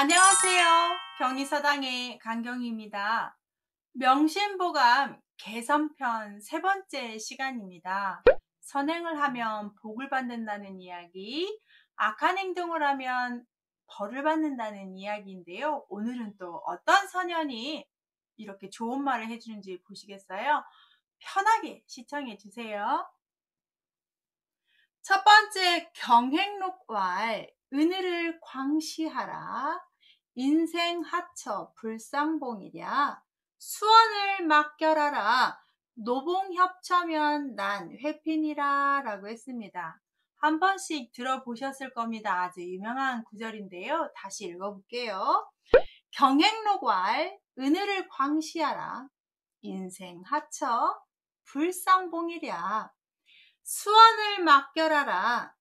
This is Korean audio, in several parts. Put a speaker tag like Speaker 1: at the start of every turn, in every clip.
Speaker 1: 안녕하세요. 경리서당의 강경희입니다. 명심보감 개선편 세 번째 시간입니다. 선행을 하면 복을 받는다는 이야기, 악한 행동을 하면 벌을 받는다는 이야기인데요. 오늘은 또 어떤 선현이 이렇게 좋은 말을 해주는지 보시겠어요? 편하게 시청해 주세요. 첫 번째, 경행록왈 은혜를 광시하라. 인생 하처 불상봉이랴. 수원을 맡겨라라. 노봉협처면 난 회핀이라 라고 했습니다. 한 번씩 들어보셨을 겁니다. 아주 유명한 구절인데요. 다시 읽어볼게요. 경행록왈 은혜를 광시하라. 인생 하처 불상봉이랴. 수원을 맡겨라라.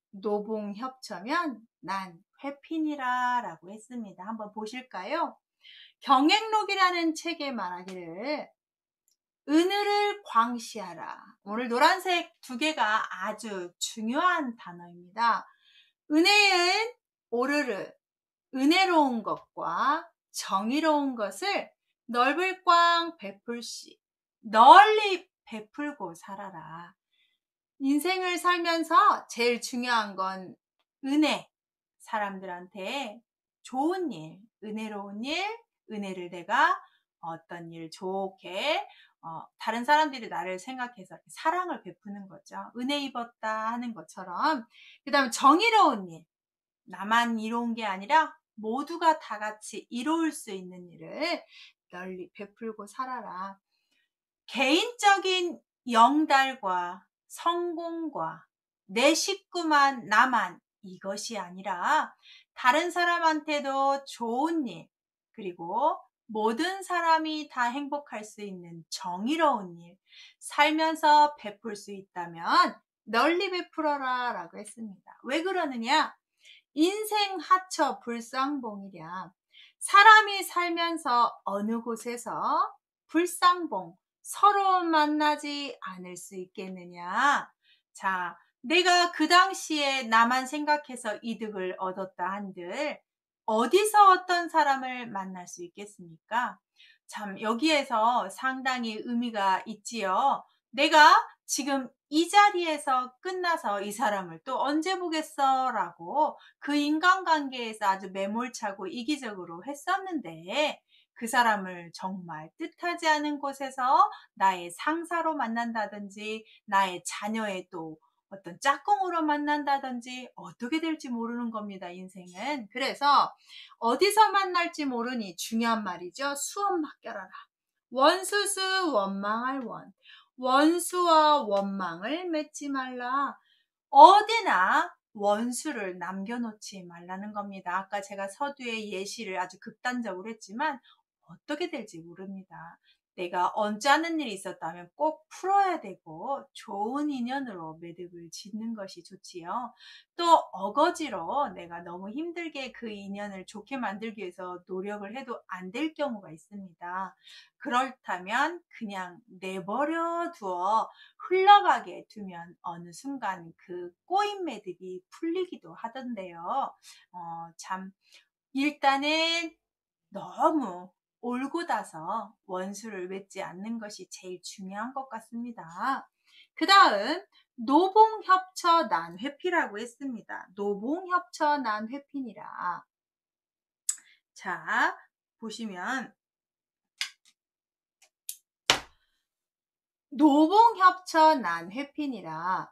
Speaker 1: 노봉협처면 난 회핀이라 라고 했습니다. 한번 보실까요? 경행록이라는 책에 말하기를 은혜를 광시하라. 오늘 노란색 두 개가 아주 중요한 단어입니다. 은혜는 오르르, 은혜로운 것과 정의로운 것을 넓을 꽝 베풀시, 널리 베풀고 살아라. 인생을 살면서 제일 중요한 건 은혜. 사람들한테 좋은 일, 은혜로운 일, 은혜를 내가 어떤 일 좋게 다른 사람들이 나를 생각해서 사랑을 베푸는 거죠. 은혜 입었다 하는 것처럼. 그 다음에 정의로운 일. 나만 이로운 게 아니라 모두가 다 같이 이로울 수 있는 일을 널리 베풀고 살아라. 개인적인 영달과 성공과 내 식구만 나만 이것이 아니라 다른 사람한테도 좋은 일, 그리고 모든 사람이 다 행복할 수 있는 정의로운 일, 살면서 베풀 수 있다면 널리 베풀어라 라고 했습니다. 왜 그러느냐? 인생 하처 불상봉이랴. 사람이 살면서 어느 곳에서 불상봉, 서로 만나지 않을 수 있겠느냐? 자, 내가 그 당시에 나만 생각해서 이득을 얻었다 한들 어디서 어떤 사람을 만날 수 있겠습니까? 참, 여기에서 상당히 의미가 있지요. 내가 지금 이 자리에서 끝나서 이 사람을 또 언제 보겠어? 라고 그 인간관계에서 아주 매몰차고 이기적으로 했었는데 그 사람을 정말 뜻하지 않은 곳에서 나의 상사로 만난다든지 나의 자녀의 또 어떤 짝꿍으로 만난다든지 어떻게 될지 모르는 겁니다, 인생은. 그래서 어디서 만날지 모르니 중요한 말이죠. 수원 맡겨라라. 원수수 원망할 원. 원수와 원망을 맺지 말라. 어디나 원수를 남겨놓지 말라는 겁니다. 아까 제가 서두에 예시를 아주 극단적으로 했지만 어떻게 될지 모릅니다. 내가 언짢은 일이 있었다면 꼭 풀어야 되고 좋은 인연으로 매듭을 짓는 것이 좋지요. 또 어거지로 내가 너무 힘들게 그 인연을 좋게 만들기 위해서 노력을 해도 안 될 경우가 있습니다. 그렇다면 그냥 내버려 두어 흘러가게 두면 어느 순간 그 꼬인 매듭이 풀리기도 하던데요. 참, 일단은 너무 올곧아서 원수를 맺지 않는 것이 제일 중요한 것 같습니다. 그 다음, 노봉협처 난 회피라고 했습니다. 노봉협처 난 회피니라. 자, 보시면 노봉협처 난 회피니라.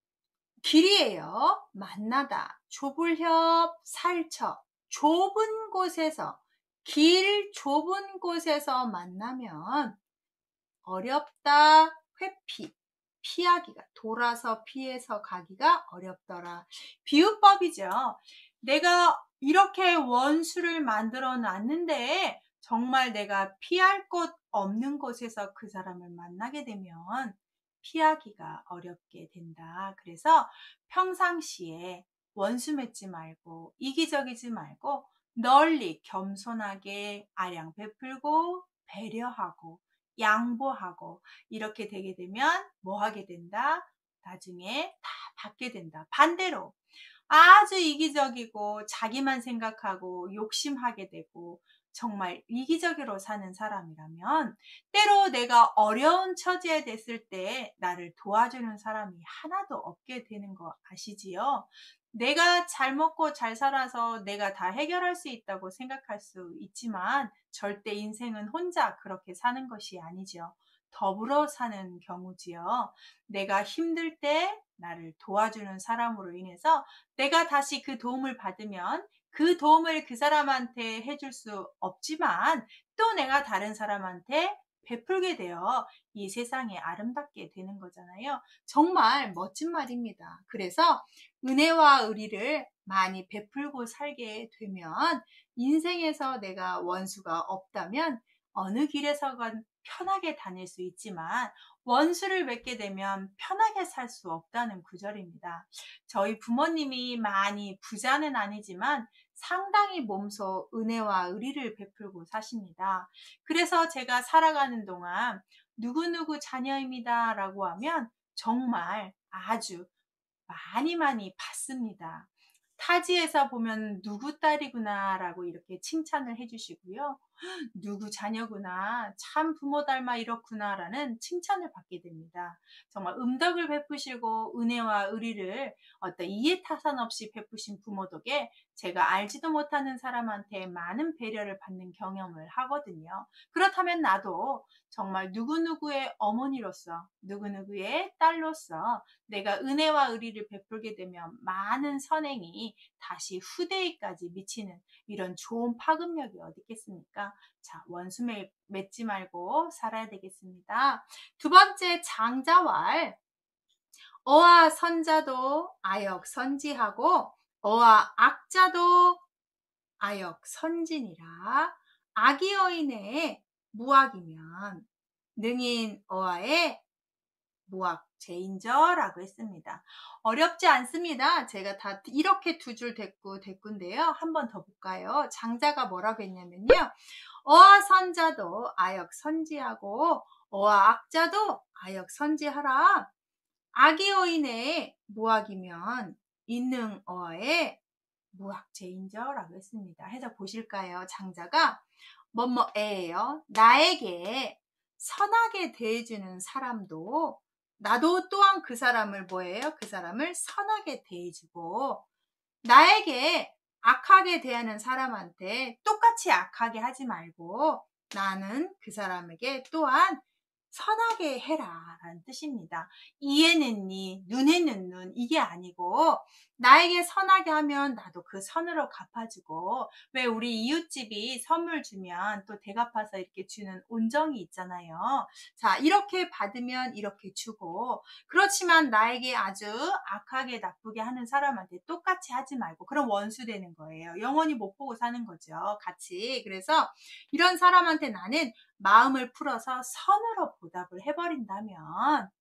Speaker 1: 길이에요. 만나다. 좁을협 살처. 좁은 곳에서, 길 좁은 곳에서 만나면 어렵다. 회피. 피하기가, 돌아서 피해서 가기가 어렵더라. 비유법이죠. 내가 이렇게 원수를 만들어 놨는데 정말 내가 피할 곳 없는 곳에서 그 사람을 만나게 되면 피하기가 어렵게 된다. 그래서 평상시에 원수 맺지 말고 이기적이지 말고 널리 겸손하게 아량 베풀고 배려하고 양보하고 이렇게 되게 되면 뭐 하게 된다? 나중에 다 받게 된다. 반대로 아주 이기적이고 자기만 생각하고 욕심하게 되고 정말 이기적으로 사는 사람이라면 때로 내가 어려운 처지에 됐을 때 나를 도와주는 사람이 하나도 없게 되는 거 아시지요? 내가 잘 먹고 잘 살아서 내가 다 해결할 수 있다고 생각할 수 있지만 절대 인생은 혼자 그렇게 사는 것이 아니죠. 더불어 사는 경우지요. 내가 힘들 때 나를 도와주는 사람으로 인해서 내가 다시 그 도움을 받으면 그 도움을 그 사람한테 해줄 수 없지만 또 내가 다른 사람한테 베풀게 되어 이 세상에 아름답게 되는 거잖아요. 정말 멋진 말입니다. 그래서 은혜와 의리를 많이 베풀고 살게 되면 인생에서 내가 원수가 없다면 어느 길에서건 편하게 다닐 수 있지만 원수를 맺게 되면 편하게 살 수 없다는 구절입니다. 저희 부모님이 많이 부자는 아니지만 상당히 몸소 은혜와 의리를 베풀고 사십니다. 그래서 제가 살아가는 동안 누구누구 자녀입니다 라고 하면 정말 아주 많이 받습니다. 타지에서 보면 누구 딸이구나 라고 이렇게 칭찬을 해주시고요. 누구 자녀구나, 참 부모 닮아 이렇구나 라는 칭찬을 받게 됩니다. 정말 음덕을 베푸시고 은혜와 의리를 어떤 이해타산 없이 베푸신 부모 덕에 제가 알지도 못하는 사람한테 많은 배려를 받는 경험을 하거든요. 그렇다면 나도 정말 누구누구의 어머니로서 누구누구의 딸로서 내가 은혜와 의리를 베풀게 되면 많은 선행이 다시 후대에까지 미치는 이런 좋은 파급력이 어디 있겠습니까? 자, 원수 맺지 말고 살아야 되겠습니다. 두 번째 장자왈. 어와 선자도 아역 선지하고 어와 악자도 아역 선진이라. 악이 어인의 무악이면 능인 어와의 무악 제인저라고 했습니다. 어렵지 않습니다. 제가 다 이렇게 두 줄 됐고인데요. 한 번 더 볼까요? 장자가 뭐라고 했냐면요. 어와 선자도 아역 선지하고 어와 악자도 아역 선지하라. 악이 어인의 무악이면 있는 어와의 무악제인저라고 했습니다. 해서 보실까요? 장자가 뭐뭐에예요. 나에게 선하게 대해주는 사람도 나도 또한 그 사람을 뭐예요? 그 사람을 선하게 대해주고 나에게 악하게 대하는 사람한테 똑같이 악하게 하지 말고 나는 그 사람에게 또한 선하게 해라 라는 뜻입니다. 이에는 이, 눈에는 눈 이게 아니고 나에게 선하게 하면 나도 그 선으로 갚아주고 왜 우리 이웃집이 선물 주면 또 대갚아서 이렇게 주는 온정이 있잖아요. 자, 이렇게 받으면 이렇게 주고 그렇지만 나에게 아주 악하게 나쁘게 하는 사람한테 똑같이 하지 말고 그럼 원수 되는 거예요. 영원히 못 보고 사는 거죠. 같이. 그래서 이런 사람한테 나는 마음을 풀어서 선으로 보답을 해버린다면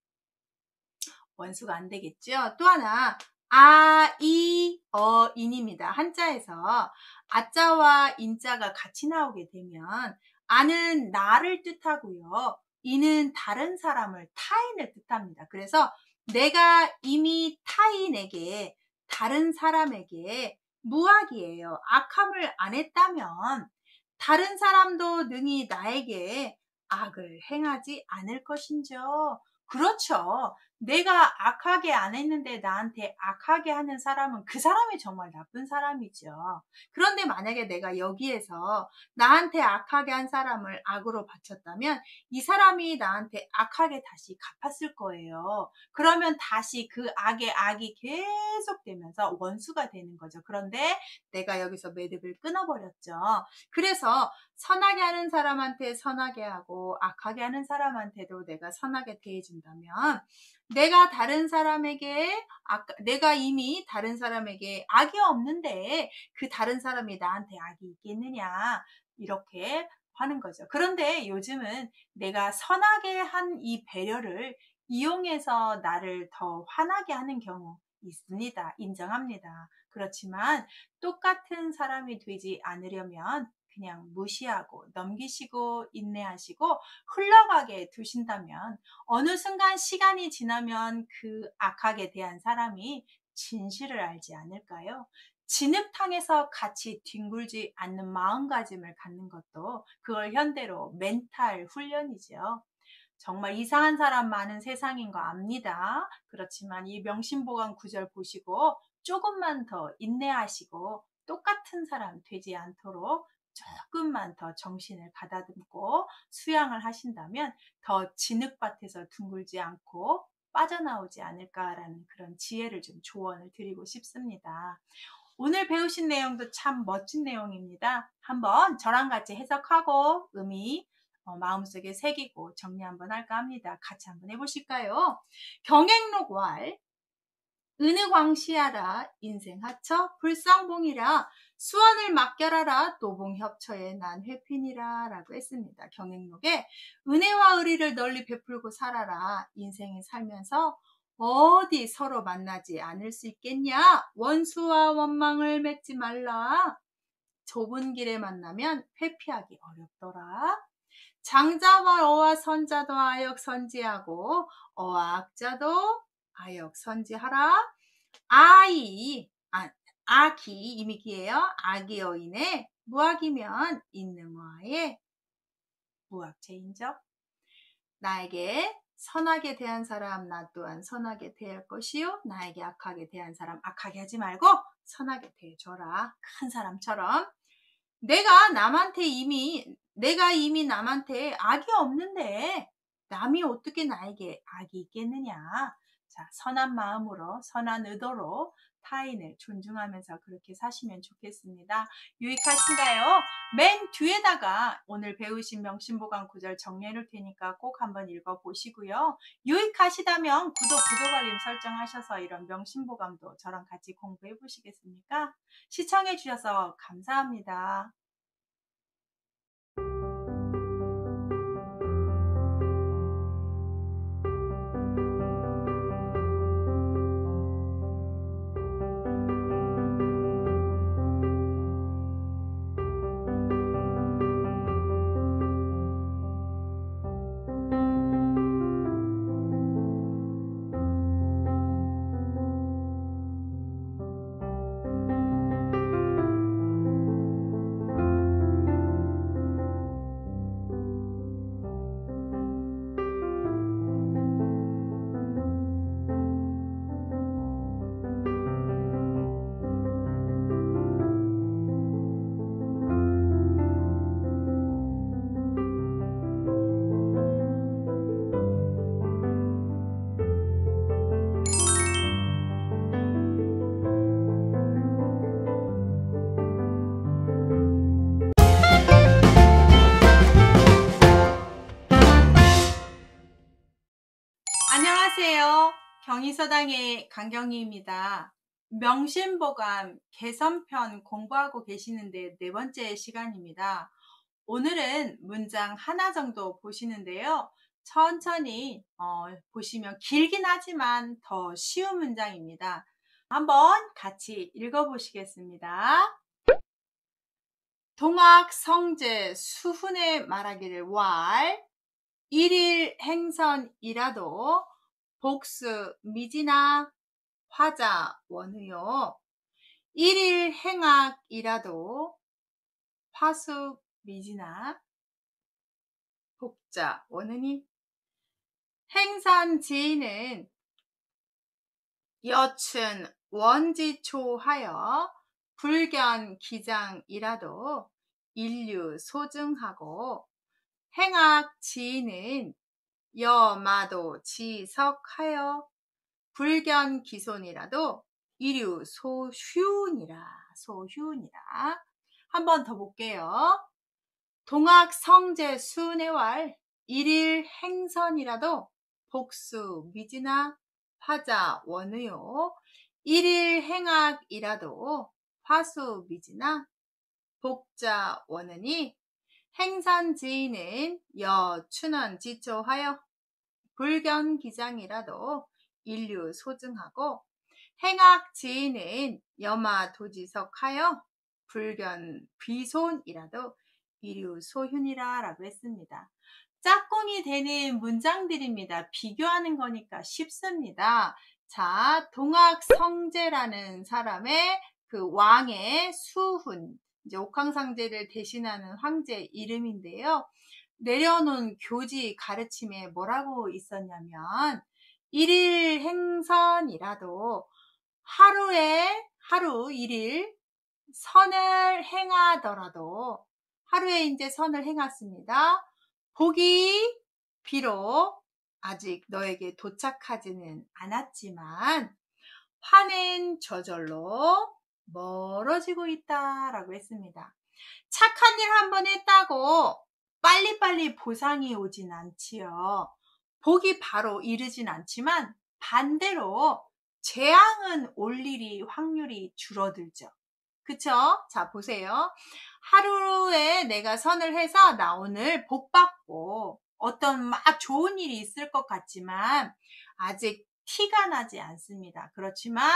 Speaker 1: 원수가 안 되겠죠. 또 하나 아, 이, 어, 인입니다. 한자에서 아자와 인자가 같이 나오게 되면 아는 나를 뜻하고요. 이는 다른 사람을 타인을 뜻합니다. 그래서 내가 이미 타인에게 다른 사람에게 무악이에요. 악함을 안 했다면 다른 사람도 능히 나에게 악을 행하지 않을 것인지요. 그렇죠. 내가 악하게 안 했는데 나한테 악하게 하는 사람은 그 사람이 정말 나쁜 사람이죠. 그런데 만약에 내가 여기에서 나한테 악하게 한 사람을 악으로 바쳤다면 이 사람이 나한테 악하게 다시 갚았을 거예요. 그러면 다시 그 악의 악이 계속되면서 원수가 되는 거죠. 그런데 내가 여기서 매듭을 끊어버렸죠. 그래서 선하게 하는 사람한테 선하게 하고 악하게 하는 사람한테도 내가 선하게 대해준다면 내가 다른 사람에게 내가 이미 다른 사람에게 악이 없는데 그 다른 사람이 나한테 악이 있겠느냐 이렇게 하는 거죠. 그런데 요즘은 내가 선하게 한 이 배려를 이용해서 나를 더 화나게 하는 경우 있습니다. 인정합니다. 그렇지만 똑같은 사람이 되지 않으려면 그냥 무시하고 넘기시고 인내하시고 흘러가게 두신다면 어느 순간 시간이 지나면 그 악하게 대한 사람이 진실을 알지 않을까요? 진흙탕에서 같이 뒹굴지 않는 마음가짐을 갖는 것도 그걸 현대로 멘탈 훈련이죠. 정말 이상한 사람 많은 세상인 거 압니다. 그렇지만 이 명심보감 구절 보시고 조금만 더 인내하시고 똑같은 사람 되지 않도록 조금만 더 정신을 가다듬고 수양을 하신다면 더 진흙밭에서 둥글지 않고 빠져나오지 않을까라는 그런 지혜를 좀 조언을 드리고 싶습니다. 오늘 배우신 내용도 참 멋진 내용입니다. 한번 저랑 같이 해석하고 의미 마음속에 새기고 정리 한번 할까 합니다. 같이 한번 해보실까요? 경행록 왈 은의광시하라 인생하처 불성봉이라 수원을 맡겨라라 노봉협처에 난 회핀이라 라고 했습니다. 경행록에 은혜와 의리를 널리 베풀고 살아라. 인생을 살면서 어디 서로 만나지 않을 수 있겠냐? 원수와 원망을 맺지 말라. 좁은 길에 만나면 회피하기 어렵더라. 장자와 어와 선자도 아역 선지하고 어와 악자도 아역 선지하라. 악이 이미 기예요. 악이 어인에 무악이면 있는 와에 무악죄인적. 나에게 선하게 대한 사람 나 또한 선하게 대할 것이요 나에게 악하게 대한 사람 악하게 하지 말고 선하게 대해줘라. 큰 사람처럼. 내가 이미 남한테 악이 없는데 남이 어떻게 나에게 악이 있겠느냐. 자, 선한 마음으로 선한 의도로 타인을 존중하면서 그렇게 사시면 좋겠습니다. 유익하신가요? 맨 뒤에다가 오늘 배우신 명심보감 구절 정리해놓을 테니까 꼭 한번 읽어보시고요. 유익하시다면 구독 알림 설정하셔서 이런 명심보감도 저랑 같이 공부해 보시겠습니까? 시청해 주셔서 감사합니다. 안녕하세요. 경희서당의 강경희입니다. 명심보감 개선편 공부하고 계시는데 4번째 시간입니다. 오늘은 문장 하나 정도 보시는데요. 천천히 보시면 길긴 하지만 더 쉬운 문장입니다. 한번 같이 읽어보시겠습니다. 동학 성제 수훈에 말하기를 왈 일일 행선이라도 복수 미지나 화자 원의요. 일일 행악이라도 화수 미지나 복자 원으니. 행선 지인은 여춘 원지초하여 불견 기장이라도 인류 소증하고 행악 지인은 여마도 지석하여 불견 기손이라도 이류 소휴니라. 한 번 더 볼게요. 동학 성제 수내왈 일일 행선이라도 복수 미지나 화자 원의요. 일일 행악이라도 화수 미지나 복자 원으니. 행선 지인은 여춘원 지초하여 불견 기장이라도 인류 소증하고 행악 지인은 여마 도지석하여 불견 비손이라도 이류소윤이라 라고 했습니다. 짝꿍이 되는 문장들입니다. 비교하는 거니까 쉽습니다. 자, 동학성제라는 사람의 그 왕의 수훈, 이제 옥황상제를 대신하는 황제 이름인데요. 내려놓은 교지 가르침에 뭐라고 있었냐면, 일일 행선이라도 하루 일일 선을 행하더라도 하루에 이제 선을 행했습니다. 복이 비록 아직 너에게 도착하지는 않았지만 화는 저절로 멀어지고 있다라고 했습니다. 착한 일 한 번 했다고 빨리빨리 보상이 오진 않지요. 복이 바로 이르진 않지만 반대로 재앙은 올 일이 확률이 줄어들죠. 그쵸? 자, 보세요. 하루에 내가 선을 해서 나 오늘 복 받고 어떤 막 좋은 일이 있을 것 같지만 아직 티가 나지 않습니다. 그렇지만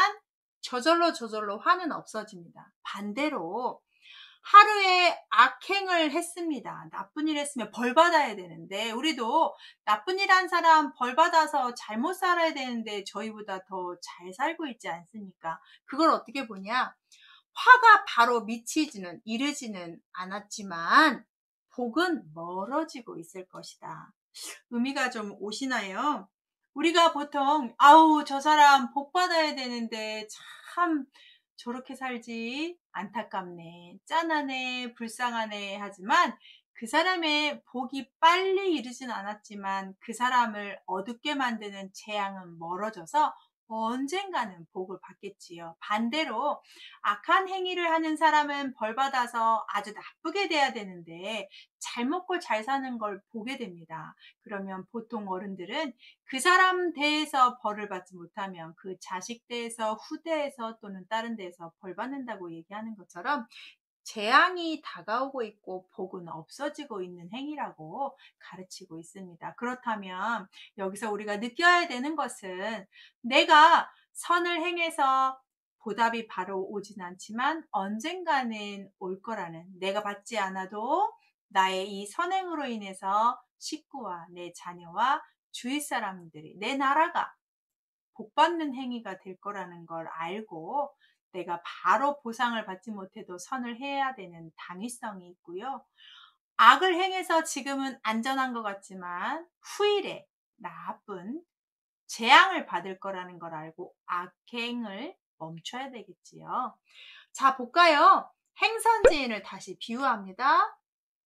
Speaker 1: 저절로 화는 없어집니다. 반대로 하루에 악행을 했습니다. 나쁜 일 했으면 벌 받아야 되는데 우리도 나쁜 일 한 사람 벌 받아서 잘못 살아야 되는데 저희보다 더 잘 살고 있지 않습니까? 그걸 어떻게 보냐? 화가 바로 미치지는 이르지는 않았지만 복은 멀어지고 있을 것이다. 의미가 좀 오시나요? 우리가 보통 아우 저 사람 복 받아야 되는데 참 저렇게 살지 안타깝네, 짠하네, 불쌍하네 하지만 그 사람의 복이 빨리 이르진 않았지만 그 사람을 어둡게 만드는 재앙은 멀어져서 언젠가는 복을 받겠지요. 반대로 악한 행위를 하는 사람은 벌 받아서 아주 나쁘게 돼야 되는데 잘 먹고 잘 사는 걸 보게 됩니다. 그러면 보통 어른들은 그 사람 대해서 벌을 받지 못하면 그 자식 대해서 후대에서 또는 다른 데에서 벌 받는다고 얘기하는 것처럼 재앙이 다가오고 있고 복은 없어지고 있는 행위라고 가르치고 있습니다. 그렇다면 여기서 우리가 느껴야 되는 것은 내가 선을 행해서 보답이 바로 오진 않지만 언젠가는 올 거라는, 내가 받지 않아도 나의 이 선행으로 인해서 식구와 내 자녀와 주위 사람들이, 내 나라가 복받는 행위가 될 거라는 걸 알고 내가 바로 보상을 받지 못해도 선을 해야 되는 당위성이 있고요. 악을 행해서 지금은 안전한 것 같지만 후일에 나쁜 재앙을 받을 거라는 걸 알고 악행을 멈춰야 되겠지요. 자, 볼까요? 행선지인을 다시 비유합니다.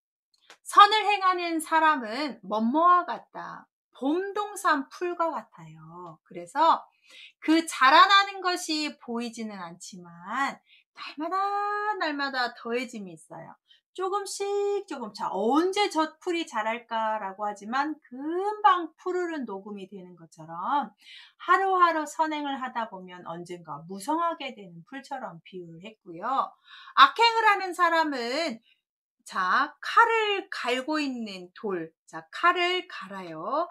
Speaker 1: 선을 행하는 사람은 뭐뭐와 같다. 봄동산 풀과 같아요. 그래서 그 자라나는 것이 보이지는 않지만 날마다 더해짐이 있어요. 조금씩 자, 언제 저 풀이 자랄까라고 하지만 금방 푸르른 녹음이 되는 것처럼 하루하루 선행을 하다 보면 언젠가 무성하게 되는 풀처럼 비유를 했고요. 악행을 하는 사람은 자, 칼을 갈고 있는 돌. 자, 칼을 갈아요.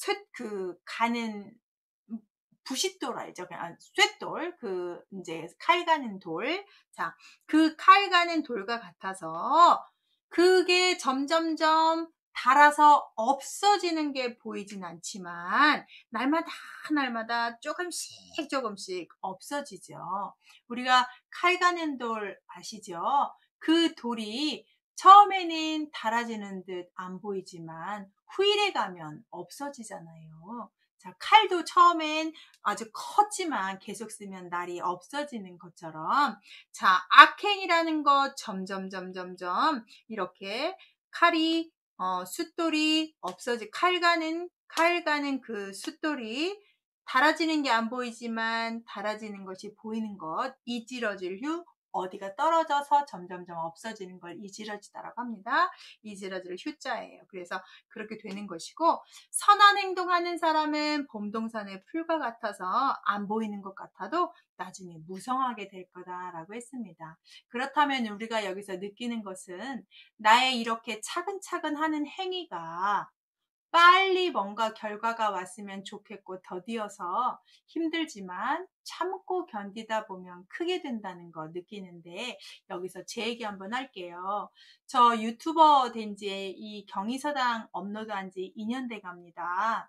Speaker 1: 가는 부싯돌 알죠? 쇳돌. 이제 칼 가는 돌. 자, 그 칼 가는 돌과 같아서 그게 점점점 닳아서 없어지는 게 보이진 않지만 날마다 조금씩 없어지죠. 우리가 칼 가는 돌 아시죠? 그 돌이 처음에는 닳아지는 듯 안 보이지만 후일에 가면 없어지잖아요. 자, 칼도 처음엔 아주 컸지만 계속 쓰면 날이 없어지는 것처럼 자, 악행이라는 것 점점 이렇게 칼이 숫돌이 칼 가는 그 숫돌이 닳아지는 게 안 보이지만 닳아지는 것이 보이는 것, 이지러질 휴 어디가 떨어져서 점점점 없어지는 걸 이지러지다라고 합니다. 이지러질 휴자예요. 그래서 그렇게 되는 것이고 선한 행동하는 사람은 봄동산의 풀과 같아서 안 보이는 것 같아도 나중에 무성하게 될 거다라고 했습니다. 그렇다면 우리가 여기서 느끼는 것은 나의 이렇게 차근차근 하는 행위가 빨리 뭔가 결과가 왔으면 좋겠고 더디어서 힘들지만 참고 견디다 보면 크게 된다는 거 느끼는데, 여기서 제 얘기 한번 할게요. 저 유튜버 된 지 이 경의서당 업로드한 지 2년 돼 갑니다.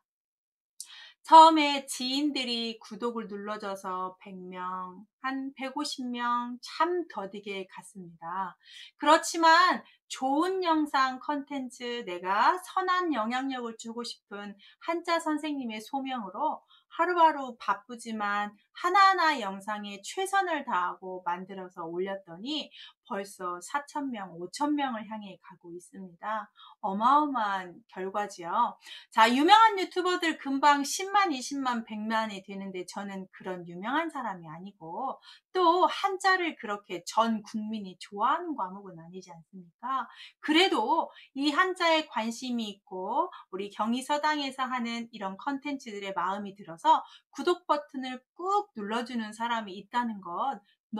Speaker 1: 처음에 지인들이 구독을 눌러줘서 100명, 한 150명 참 더디게 갔습니다. 그렇지만 좋은 영상 컨텐츠, 내가 선한 영향력을 주고 싶은 한자 선생님의 소명으로 하루하루 바쁘지만 하나하나 영상에 최선을 다하고 만들어서 올렸더니 벌써 4,000명, 5,000명을 향해 가고 있습니다. 어마어마한 결과지요. 자, 유명한 유튜버들 금방 10만, 20만, 100만이 되는데 저는 그런 유명한 사람이 아니고, 또 한자를 그렇게 전 국민이 좋아하는 과목은 아니지 않습니까? 그래도 이 한자에 관심이 있고 우리 경의서당에서 하는 이런 컨텐츠들의 마음이 들어서 구독 버튼을 꾹 눌러주는 사람이 있다는 것,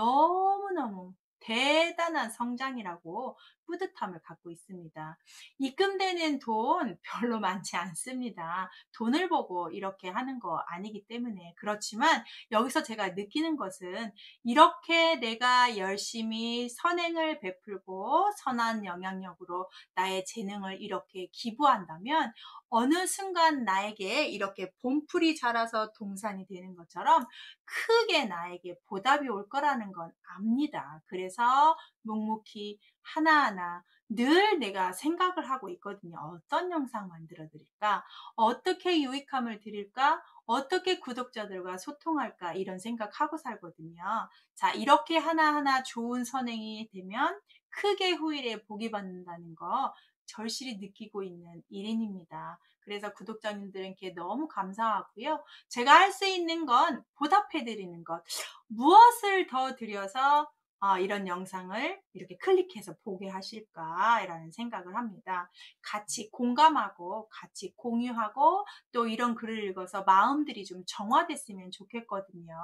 Speaker 1: 너무너무 대단한 성장이라고 뿌듯함을 갖고 있습니다. 입금되는 돈 별로 많지 않습니다. 돈을 보고 이렇게 하는 거 아니기 때문에. 그렇지만 여기서 제가 느끼는 것은, 이렇게 내가 열심히 선행을 베풀고 선한 영향력으로 나의 재능을 이렇게 기부한다면 어느 순간 나에게 이렇게 봄풀이 자라서 동산이 되는 것처럼 크게 나에게 보답이 올 거라는 건 압니다. 그래서 묵묵히 하나하나 늘 내가 생각을 하고 있거든요. 어떤 영상 만들어 드릴까? 어떻게 유익함을 드릴까? 어떻게 구독자들과 소통할까? 이런 생각하고 살거든요. 자, 이렇게 하나하나 좋은 선행이 되면 크게 후일에 복이 받는다는 거 절실히 느끼고 있는 일인입니다. 그래서 구독자님들께 너무 감사하고요. 제가 할 수 있는 건 보답해 드리는 것. 무엇을 더 드려서 이런 영상을 이렇게 클릭해서 보게 하실까라는 생각을 합니다. 같이 공감하고 같이 공유하고 또 이런 글을 읽어서 마음들이 좀 정화됐으면 좋겠거든요.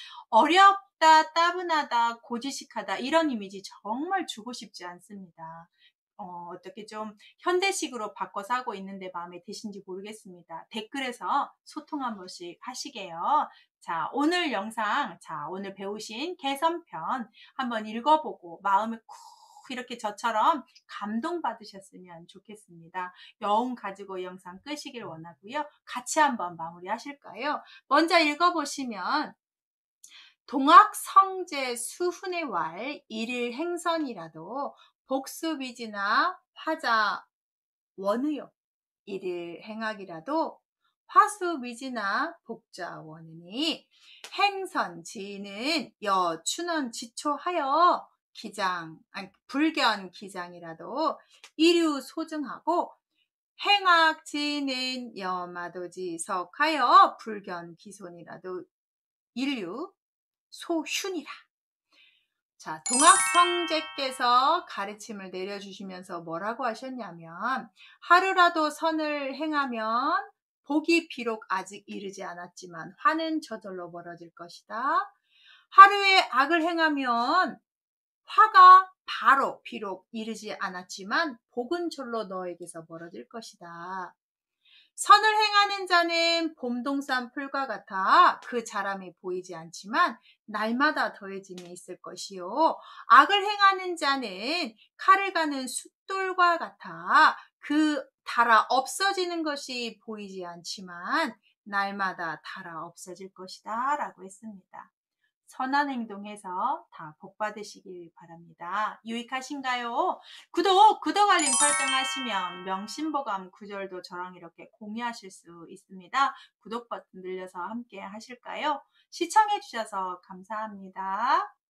Speaker 1: 어렵다, 따분하다, 고지식하다 이런 이미지 정말 주고 싶지 않습니다. 어떻게 좀 현대식으로 바꿔 사고 있는데 마음에 드신지 모르겠습니다. 댓글에서 소통 한 번씩 하시게요. 자, 오늘 영상, 자, 오늘 배우신 개선편 한번 읽어보고 마음에 쿡 이렇게 저처럼 감동받으셨으면 좋겠습니다. 여운 가지고 영상 끄시길 원하고요. 같이 한번 마무리 하실까요? 먼저 읽어보시면, 동학 성제 수훈의 왈 일일 행선이라도 복수비지나 화자 원의요. 일일 행악이라도 화수미지나 복자 원으니 행선 지는 여춘원 지초하여 불견 기장이라도 이류 소증하고 행악 지는 여마도지 석하여 불견 기손이라도 인류 소흉이라. 자, 동학성제께서 가르침을 내려주시면서 뭐라고 하셨냐면, 하루라도 선을 행하면 복이 비록 아직 이르지 않았지만 화는 저절로 멀어질 것이다. 하루에 악을 행하면 화가 바로 비록 이르지 않았지만 복은 절로 너에게서 멀어질 것이다. 선을 행하는 자는 봄동산 풀과 같아 그 자람이 보이지 않지만 날마다 더해짐이 있을 것이요. 악을 행하는 자는 칼을 가는 숫돌과 같아 그 달아 없어지는 것이 보이지 않지만 날마다 달아 없어질 것이다 라고 했습니다. 선한 행동해서 다 복 받으시길 바랍니다. 유익하신가요? 구독 알림 설정하시면 명심보감 구절도 저랑 이렇게 공유하실 수 있습니다. 구독 버튼 눌러서 함께 하실까요? 시청해 주셔서 감사합니다.